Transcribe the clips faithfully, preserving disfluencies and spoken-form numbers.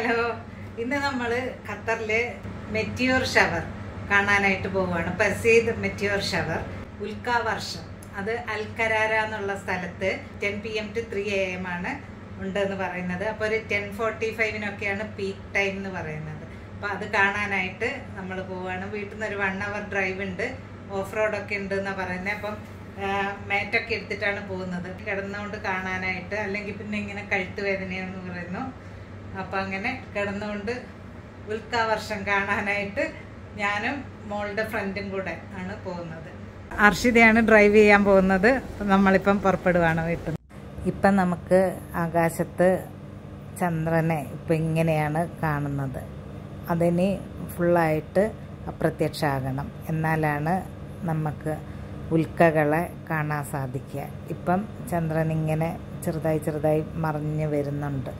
Hello, ഇന്ന് നമ്മൾ ഖത്തറിലെ മെറ്റിയോർ ഷവർ കാണാനായിട്ട് പോവുകയാണ്. പസീദ് മെറ്റിയോർ ഷവർ ഉൽക്ക വർഷം. അത് അൽക്കരാര എന്നുള്ള സ്ഥലത്ത് ten P M two three A M ആണ് ഉണ്ടെന്ന് പറയുന്നത്. അപ്പോൾ ഒരു ടെൻ ഫോർട്ടി ഫൈവിനൊക്കെയാണ് പീക്ക് ടൈം എന്ന് പറയുന്നത്. അപ്പോൾ അത് കാണാനായിട്ട് നമ്മൾ പോവുകയാണ്. വീട്ടിൽ നിന്ന് ഒരു വൺ അവർ ഡ്രൈവ് ഉണ്ട്, ഓഫ് റോഡൊക്കെ ഉണ്ട് എന്നാണ് പറയുന്നത്. അപ്പം മാറ്റൊക്കെ എടുത്തിട്ടാണ് പോകുന്നത്, കിടന്നുകൊണ്ട് കാണാനായിട്ട്. അല്ലെങ്കിൽ പിന്നെ ഇങ്ങനെ കഴുത്ത് വേദനയെന്ന് പറയുന്നു. അപ്പം അങ്ങനെ കിടന്നുകൊണ്ട് ഉൽക്ക വർഷം കാണാനായിട്ട് ഞാനും മോളുടെ ഫ്രണ്ടും കൂടെ ആണ് പോകുന്നത്. അർഷിതയാണ് ഡ്രൈവ് ചെയ്യാൻ പോകുന്നത്. നമ്മളിപ്പം പുറപ്പെടുവാണ് വീട്ടിൽ. ഇപ്പം നമുക്ക് ആകാശത്ത് ചന്ദ്രനെ ഇപ്പം ഇങ്ങനെയാണ് കാണുന്നത്. അതിനി ഫുള്ളായിട്ട് അപ്രത്യക്ഷമാകണം, എന്നാലാണ് നമുക്ക് ഉൽക്കകളെ കാണാൻ സാധിക്കുക. ഇപ്പം ചന്ദ്രൻ ഇങ്ങനെ ചെറുതായി ചെറുതായി മറിഞ്ഞ് വരുന്നുണ്ട്.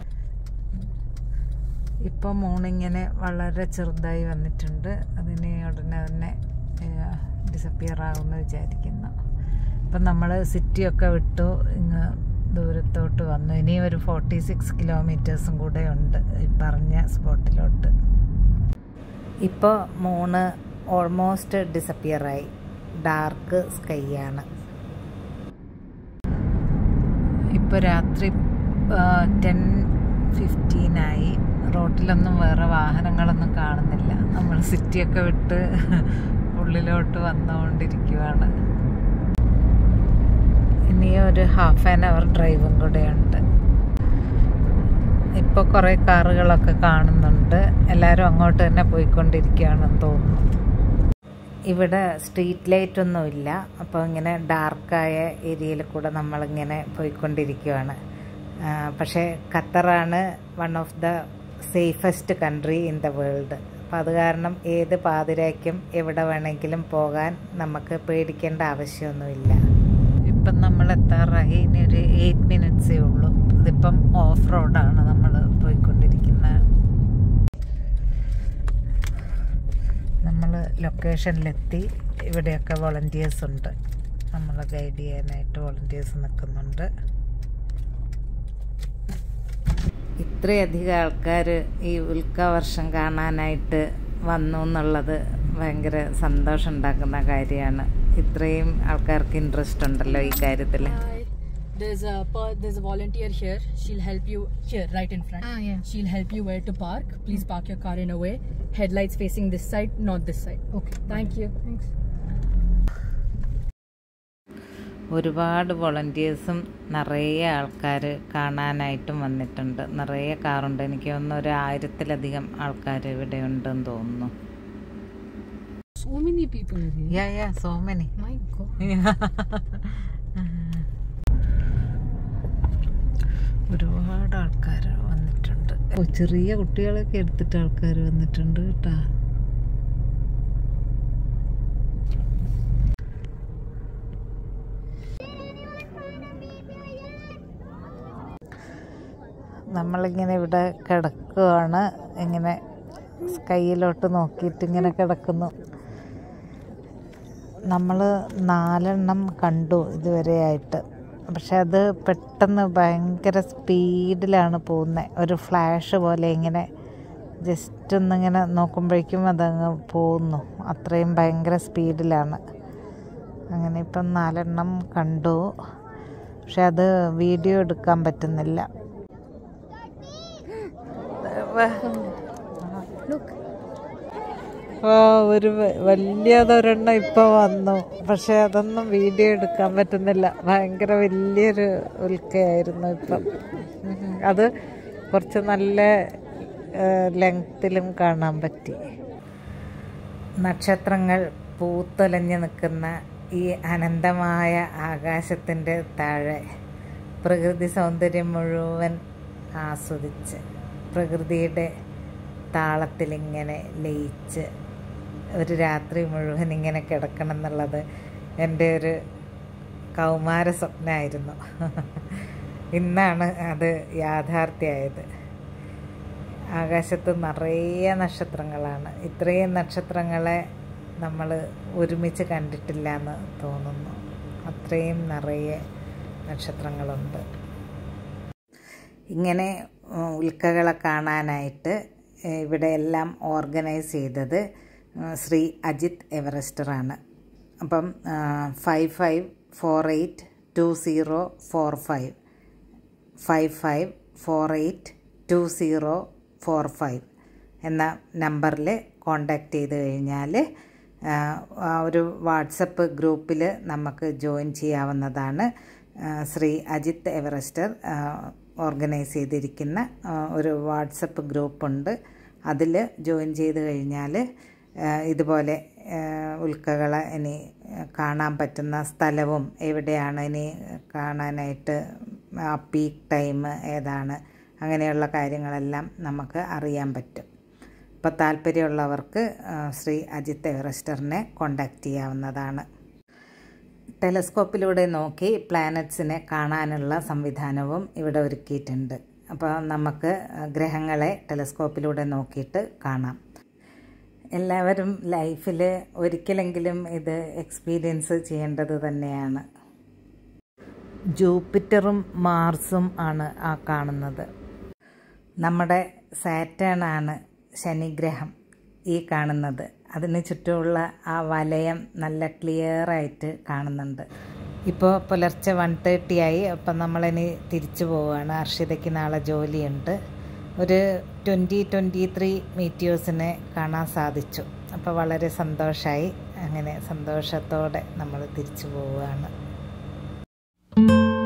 ഇപ്പം മൂണിങ്ങനെ വളരെ ചെറുതായി വന്നിട്ടുണ്ട്. അതിന് ഉടനെ തന്നെ ഡിസപ്പിയർ ആകുമെന്ന് വിചാരിക്കുന്നു. ഇപ്പം നമ്മൾ സിറ്റിയൊക്കെ വിട്ടു ഇങ്ങ് ദൂരത്തോട്ട് വന്നു. ഇനി ഒരു ഫോർട്ടി സിക്സ് കിലോമീറ്റേഴ്സും കൂടെ ഉണ്ട് ഈ പറഞ്ഞ സ്പോട്ടിലോട്ട്. ഇപ്പോൾ മൂണ് ഓൾമോസ്റ്റ് ഡിസപ്പിയറായി. ഡാർക്ക് സ്കൈ ആണ്. ഇപ്പോൾ രാത്രി ടെൻ ഫിഫ്റ്റീനായി. റോട്ടിലൊന്നും വേറെ വാഹനങ്ങളൊന്നും കാണുന്നില്ല. നമ്മൾ സിറ്റിയൊക്കെ വിട്ട് ഉള്ളിലോട്ട് വന്നുകൊണ്ടിരിക്കുകയാണ്. ഇനി ഒരു ഹാഫ് ആൻ അവർ ഡ്രൈവും കൂടെയുണ്ട്. ഇപ്പോൾ കുറേ കാറുകളൊക്കെ കാണുന്നുണ്ട്. എല്ലാവരും അങ്ങോട്ട് തന്നെ പോയിക്കൊണ്ടിരിക്കുകയാണെന്ന് തോന്നുന്നു. ഇവിടെ സ്ട്രീറ്റ് ലൈറ്റ് ഒന്നുമില്ല. അപ്പോൾ ഇങ്ങനെ ഡാർക്കായ ഏരിയയിൽ കൂടെ നമ്മളിങ്ങനെ പോയിക്കൊണ്ടിരിക്കുകയാണ്. പക്ഷേ ഖത്തറാണ് one of the safest country in the world. അപ്പം അത് കാരണം ഏത് പാതിരായ്ക്കും എവിടെ വേണമെങ്കിലും പോകാൻ നമുക്ക് പേടിക്കേണ്ട ആവശ്യമൊന്നുമില്ല. ഇപ്പം നമ്മൾ എത്താറായി. ഇനി ഒരു എയ്റ്റ് മിനിറ്റ്സേ ഉള്ളൂ. ഇതിപ്പം ഓഫ് റോഡാണ് നമ്മൾ പോയിക്കൊണ്ടിരിക്കുന്നത്. നമ്മൾ ലൊക്കേഷനിലെത്തി. ഇവിടെയൊക്കെ വോളണ്ടിയേഴ്സ് ഉണ്ട്. നമ്മളെ ഗൈഡ് ചെയ്യാനായിട്ട് വോളണ്ടിയേഴ്സ് നിൽക്കുന്നുണ്ട്. ഇത്രയധികം ആൾക്കാർ ഈ ഉൽക്ക വർഷം കാണാനായിട്ട് വന്നു എന്നുള്ളത് ഭയങ്കര സന്തോഷം ഉണ്ടാക്കുന്ന കാര്യമാണ്. ഇത്രയും ആൾക്കാർക്ക് ഇൻട്രസ്റ്റ് ഉണ്ടല്ലോ ഈ കാര്യത്തിൽ. There's a there's a volunteer here. She'll help you here, right in front. Ah, yeah. She'll help you where to park. Please park your car in a way. Headlights facing this side, not this side. Okay. Thank you. Thanks. ഒരുപാട് വോളണ്ടിയേഴ്സും നിറയെ ആൾക്കാർ കാണാനായിട്ടും വന്നിട്ടുണ്ട്. നിറയെ കാറുണ്ട്. എനിക്ക് തോന്നുന്നു ഒരു ആയിരത്തിലധികം ആൾക്കാർ ഇവിടെ ഉണ്ടെന്ന് തോന്നുന്നു. So many people are here. Yeah, yeah, so many. My God. ഒരുപാട് ആൾക്കാർ വന്നിട്ടുണ്ട്. ചെറിയ കുട്ടികളൊക്കെ എടുത്തിട്ട് ആൾക്കാർ വന്നിട്ടുണ്ട് കേട്ടോ. നമ്മളിങ്ങനെ ഇവിടെ കിടക്കുകയാണ്. ഇങ്ങനെ സ്കൈയിലോട്ട് നോക്കിയിട്ട് ഇങ്ങനെ കിടക്കുന്നു. നമ്മൾ നാലെണ്ണം കണ്ടു ഇതുവരെയായിട്ട്. പക്ഷെ അത് പെട്ടെന്ന് ഭയങ്കര സ്പീഡിലാണ് പോകുന്നത്. ഒരു ഫ്ലാഷ് പോലെ ഇങ്ങനെ ജസ്റ്റ് ഒന്നിങ്ങനെ നോക്കുമ്പോഴേക്കും അതങ്ങ് പോകുന്നു. അത്രയും ഭയങ്കര സ്പീഡിലാണ്. അങ്ങനെ ഇപ്പം നാലെണ്ണം കണ്ടു. പക്ഷെ അത് വീഡിയോ എടുക്കാൻ പറ്റുന്നില്ല. ഒരു വലിയതൊരെണ്ണം ഇപ്പം വന്നു. പക്ഷെ അതൊന്നും വീഡിയോ എടുക്കാൻ പറ്റുന്നില്ല. ഭയങ്കര വലിയൊരു ഉൽക്കയായിരുന്നു ഇപ്പം. അത് കുറച്ച് നല്ല ലെങ്ത്തിലും കാണാൻ പറ്റി. നക്ഷത്രങ്ങൾ പൂത്തൊലഞ്ഞു നിൽക്കുന്ന ഈ അനന്തമായ ആകാശത്തിൻ്റെ താഴെ പ്രകൃതി സൗന്ദര്യം മുഴുവൻ ആസ്വദിച്ച് പ്രകൃതിയുടെ താളത്തിലിങ്ങനെ ലയിച്ച് ഒരു രാത്രി മുഴുവൻ ഇങ്ങനെ കിടക്കണം എന്നുള്ളത് എൻ്റെ ഒരു കൗമാര സ്വപ്നമായിരുന്നു. ഇന്നാണ് അത് യാഥാർത്ഥ്യമായത്. ആകാശത്ത് നിറയെ നക്ഷത്രങ്ങളാണ്. ഇത്രയും നക്ഷത്രങ്ങളെ നമ്മൾ ഒരുമിച്ച് കണ്ടിട്ടില്ല എന്ന് തോന്നുന്നു. അത്രയും നിറയെ നക്ഷത്രങ്ങളുണ്ട്. ഇങ്ങനെ ഉൽക്കകളെ കാണാനായിട്ട് ഇവിടെ എല്ലാം ഓർഗനൈസ് ചെയ്തത് ശ്രീ അജിത് എവറസ്റ്ററാണ്. അപ്പം five five four eight two zero four five five five four eight two zero four five എന്ന നമ്പറിൽ കോണ്ടാക്ട് ചെയ്ത് കഴിഞ്ഞാൽ ഒരു വാട്സപ്പ് ഗ്രൂപ്പിൽ നമുക്ക് ജോയിൻ ചെയ്യാവുന്നതാണ്. ശ്രീ അജിത് എവറസ്റ്റർ ഓർഗനൈസ് ചെയ്തിരിക്കുന്ന ഒരു വാട്സപ്പ് ഗ്രൂപ്പുണ്ട്. അതിൽ ജോയിൻ ചെയ്ത് കഴിഞ്ഞാൽ ഇതുപോലെ ഉൽക്കകളെ ഇനി കാണാൻ പറ്റുന്ന സ്ഥലവും എവിടെയാണ് ഇനി കാണാനായിട്ട് ആ പീക്ക് ടൈം ഏതാണ് അങ്ങനെയുള്ള കാര്യങ്ങളെല്ലാം നമുക്ക് അറിയാൻ പറ്റും. അപ്പോൾ താല്പര്യമുള്ളവർക്ക് ശ്രീ അജിത് എവറസ്റ്ററിനെ കോണ്ടാക്ട് ചെയ്യാവുന്നതാണ്. ടെലസ്കോപ്പിലൂടെ നോക്കി പ്ലാനറ്റ്സിനെ കാണാനുള്ള സംവിധാനവും ഇവിടെ ഒരുക്കിയിട്ടുണ്ട്. അപ്പോൾ നമുക്ക് ഗ്രഹങ്ങളെ ടെലസ്കോപ്പിലൂടെ നോക്കിയിട്ട് കാണാം. എല്ലാവരും ലൈഫിൽ ഒരിക്കലെങ്കിലും ഇത് എക്സ്പീരിയൻസ് ചെയ്യേണ്ടത് തന്നെയാണ്. ജൂപ്പിറ്ററും മാർസും ആണ് ആ കാണുന്നത്. നമ്മുടെ സാറ്റേൺ ആണ് ശനിഗ്രഹം ഈ കാണുന്നത്. അതിന് ചുറ്റുമുള്ള ആ വലയം നല്ല ക്ലിയറായിട്ട് കാണുന്നുണ്ട്. ഇപ്പോൾ പുലർച്ചെ വൺ തേർട്ടി ആയി. അപ്പം നമ്മളിനി തിരിച്ചു പോവുകയാണ്. അർഷിതയ്ക്ക് നാളെ ജോലിയുണ്ട്. ഒരു ട്വൻറ്റി ട്വൻറ്റി ത്രീ മീറ്റിയേഴ്സിനെ കാണാൻ സാധിച്ചു. അപ്പോൾ വളരെ സന്തോഷമായി. അങ്ങനെ സന്തോഷത്തോടെ നമ്മൾ തിരിച്ചു പോവുകയാണ്.